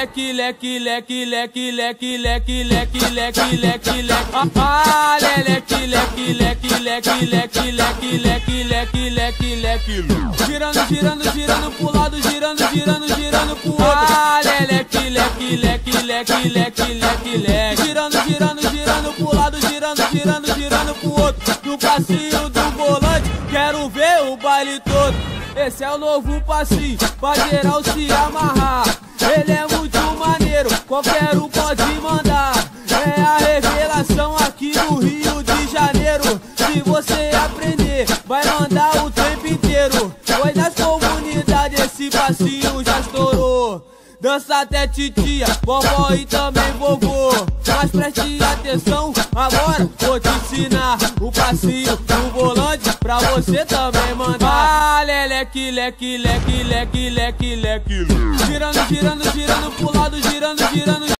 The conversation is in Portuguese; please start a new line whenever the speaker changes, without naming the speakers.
leque, leque, leque, leque, leque, leque, leque, leque, leque, leque. Ah, leque, leque, leque, leque, leque, leque, leque, leque, leque, leque. Girando, girando, girando pro lado, girando, girando, girando pro outro. Ah, leque, leque, leque, leque, leque, leque, leque. Girando, girando, girando pro lado, girando, girando, girando pro outro. No passinho do volante, quero ver o baile todo. Esse é o novo passinho, pra geral se amarrar. Ele é muito maneiro, qualquer um pode mandar. É a revelação aqui no Rio de Janeiro. Se você aprender, vai mandar o tempo inteiro. Foi nas comunidades, esse passinho já estourou. Dança até titia, vovó e também vovô. Mas preste atenção, agora vou te ensinar o passinho do volante pra você também mandar. Ah, leque, leque, leque, leque, leque, leque. Girando, girando, girando pro lado, girando, girando.